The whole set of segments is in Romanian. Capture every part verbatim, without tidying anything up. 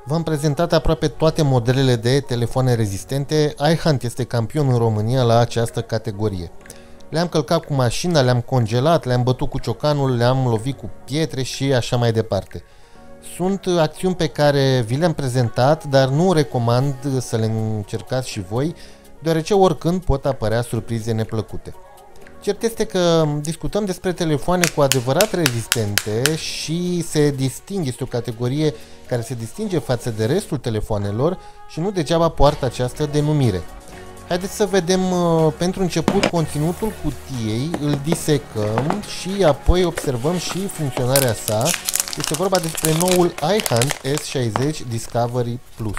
V-am prezentat aproape toate modelele de telefoane rezistente. iHunt este campion în România la această categorie. Le-am călcat cu mașina, le-am congelat, le-am bătut cu ciocanul, le-am lovit cu pietre și așa mai departe. Sunt acțiuni pe care vi le-am prezentat, dar nu recomand să le încercați și voi, deoarece oricând pot apărea surprize neplăcute. Cert este că discutăm despre telefoane cu adevărat rezistente și se distingue, este o categorie care se distinge față de restul telefoanelor și nu degeaba poartă această denumire. Haideți să vedem pentru început conținutul cutiei, îl disecăm și apoi observăm și funcționarea sa. Este vorba despre noul iHunt S șaizeci Discovery Plus.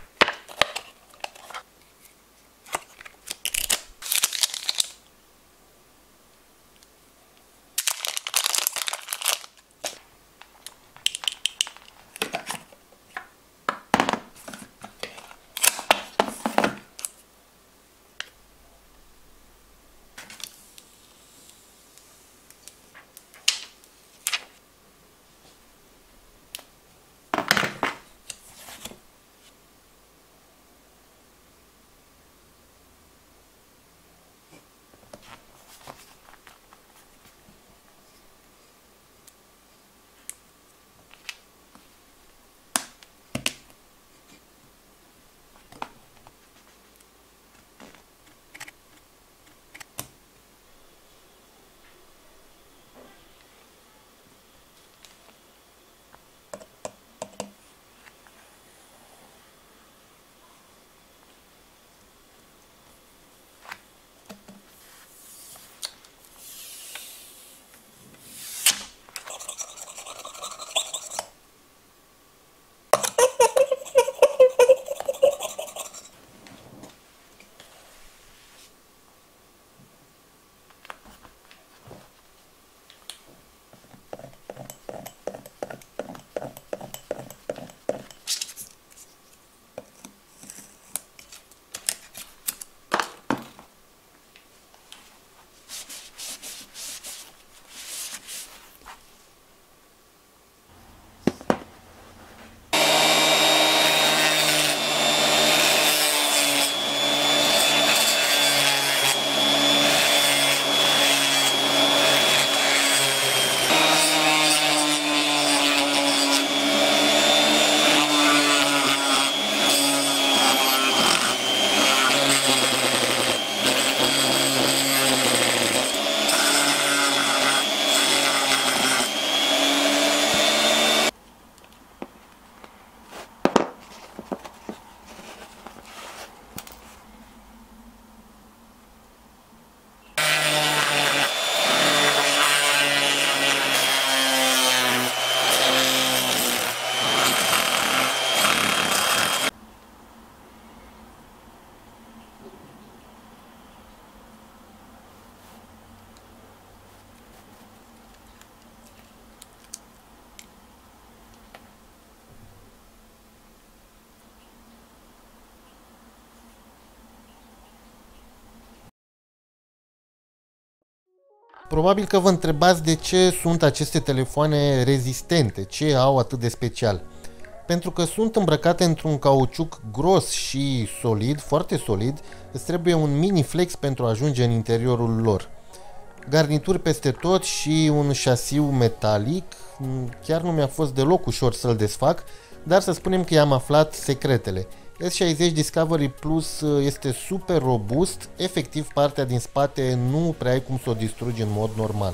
Probabil că vă întrebați de ce sunt aceste telefoane rezistente, ce au atât de special. Pentru că sunt îmbrăcate într-un cauciuc gros și solid, foarte solid, îți trebuie un mini flex pentru a ajunge în interiorul lor. Garnituri peste tot și un șasiu metalic, chiar nu mi-a fost deloc ușor să-l desfac, dar să spunem că i-am aflat secretele. S șaizeci Discovery Plus este super robust, efectiv partea din spate nu prea ai cum să o distrugi în mod normal.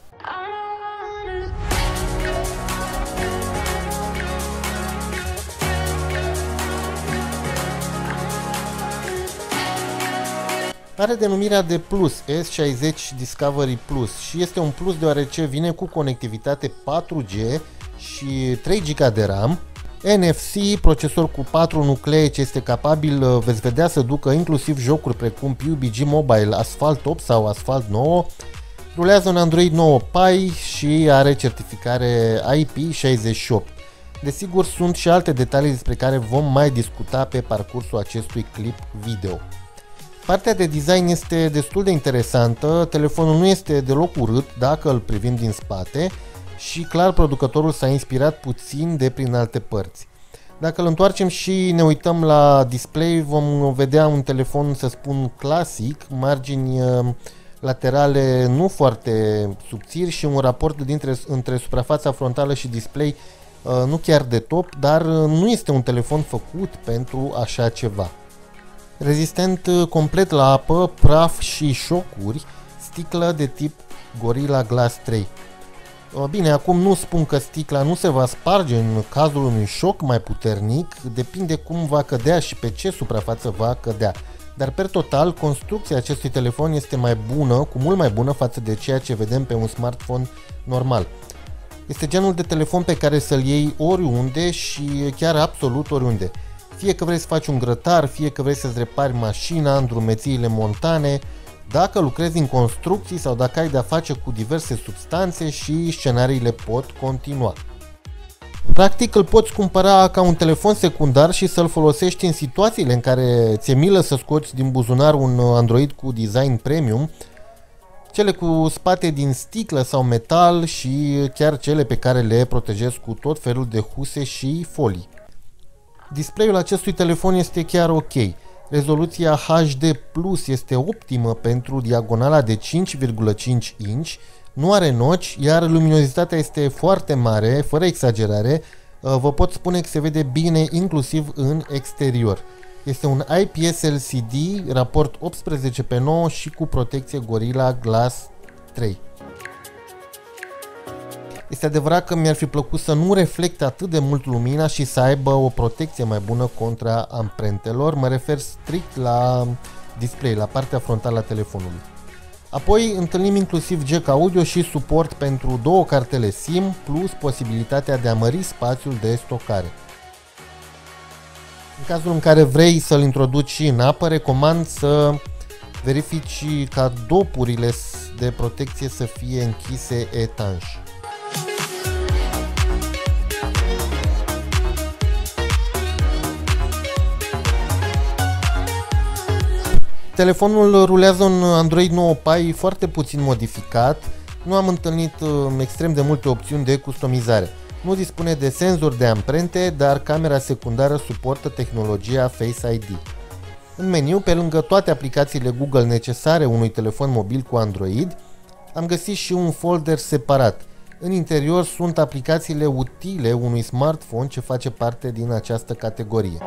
Are denumirea de Plus, S șaizeci Discovery Plus, și este un plus deoarece vine cu conectivitate patru G și trei giga de RAM, N F C, procesor cu patru nuclee ce este capabil, veți vedea, să ducă inclusiv jocuri precum P U B G Mobile, Asphalt opt sau Asphalt nouă, rulează un Android nouă Pie și are certificare I P șaizeci și opt. Desigur, sunt și alte detalii despre care vom mai discuta pe parcursul acestui clip video. Partea de design este destul de interesantă, telefonul nu este deloc urât dacă îl privim din spate și clar producătorul s-a inspirat puțin de prin alte părți. Dacă îl întoarcem și ne uităm la display, vom vedea un telefon, să spun, clasic, margini laterale nu foarte subțiri și un raport dintre, între suprafața frontală și display nu chiar de top, dar nu este un telefon făcut pentru așa ceva. Rezistent complet la apă, praf și șocuri, sticlă de tip Gorilla Glass trei. Bine, acum nu spun că sticla nu se va sparge în cazul unui șoc mai puternic, depinde cum va cădea și pe ce suprafață va cădea. Dar per total, construcția acestui telefon este mai bună, cu mult mai bună față de ceea ce vedem pe un smartphone normal. Este genul de telefon pe care să-l iei oriunde și chiar absolut oriunde. Fie că vrei să faci un grătar, fie că vrei să-ți repari mașina în drumețiile montane, dacă lucrezi în construcții sau dacă ai de-a face cu diverse substanțe și scenariile pot continua. Practic îl poți cumpăra ca un telefon secundar și să-l folosești în situațiile în care ți-e milă să scoți din buzunar un Android cu design premium, cele cu spate din sticlă sau metal și chiar cele pe care le protejezi cu tot felul de huse și folii. Display-ul acestui telefon este chiar ok. Rezoluția H D plus este optimă pentru diagonala de cinci virgulă cinci inch, nu are noci, iar luminozitatea este foarte mare, fără exagerare. Vă pot spune că se vede bine inclusiv în exterior. Este un I P S L C D, raport optsprezece pe nouă și cu protecție Gorilla Glass trei. Este adevărat că mi-ar fi plăcut să nu reflecte atât de mult lumina și să aibă o protecție mai bună contra amprentelor, mă refer strict la display, la partea frontală a telefonului. Apoi întâlnim inclusiv jack audio și suport pentru două cartele SIM, plus posibilitatea de a mări spațiul de stocare. În cazul în care vrei să-l introduci și în apă, recomand să verifici ca dopurile de protecție să fie închise etanș. Telefonul rulează un Android nouă Pie foarte puțin modificat, nu am întâlnit extrem de multe opțiuni de customizare. Nu dispune de senzor de amprente, dar camera secundară suportă tehnologia Face I D. În meniu, pe lângă toate aplicațiile Google necesare unui telefon mobil cu Android, am găsit și un folder separat. În interior sunt aplicațiile utile unui smartphone ce face parte din această categorie.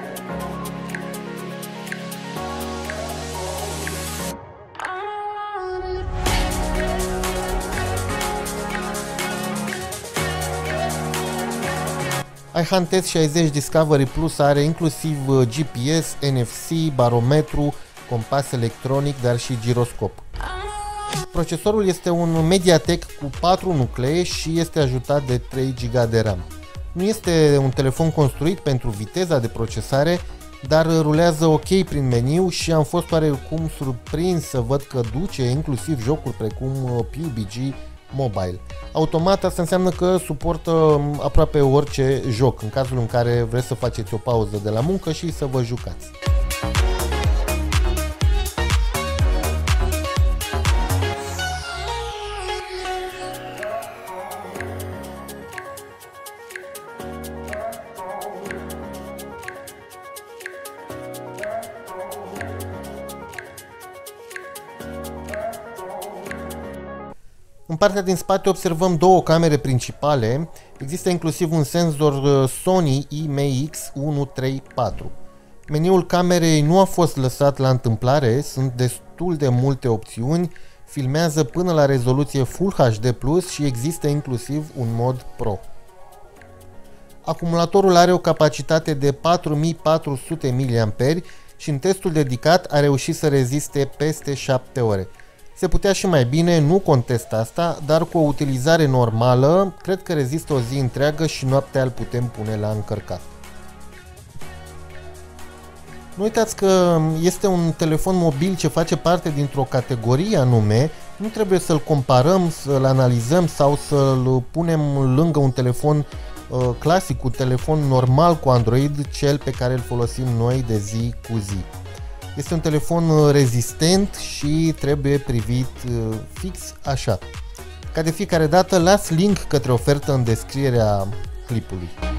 iHuntTest șaizeci Discovery Plus are inclusiv G P S, N F C, barometru, compas electronic, dar și giroscop. Procesorul este un MediaTek cu patru nuclee și este ajutat de trei giga de RAM. Nu este un telefon construit pentru viteza de procesare, dar rulează ok prin meniu și am fost oarecum surprins să văd că duce inclusiv jocuri precum P U B G Mobile. Automat asta înseamnă că suportă aproape orice joc, în cazul în care vreți să faceți o pauză de la muncă și să vă jucați. În partea din spate observăm două camere principale, există inclusiv un senzor Sony I M E X unu trei patru. Meniul camerei nu a fost lăsat la întâmplare, sunt destul de multe opțiuni, filmează până la rezoluție Full H D plus și există inclusiv un mod Pro. Acumulatorul are o capacitate de patru mii patru sute miliamperi ori și în testul dedicat a reușit să reziste peste șapte ore. Se putea și mai bine, nu contest asta, dar cu o utilizare normală, cred că rezistă o zi întreagă și noaptea îl putem pune la încărcat. Nu uitați că este un telefon mobil ce face parte dintr-o categorie anume, nu trebuie să-l comparăm, să-l analizăm sau să-l punem lângă un telefon uh, clasic, un telefon normal cu Android, cel pe care îl folosim noi de zi cu zi. Este un telefon rezistent și trebuie privit fix așa. Ca de fiecare dată, las link către ofertă în descrierea clipului.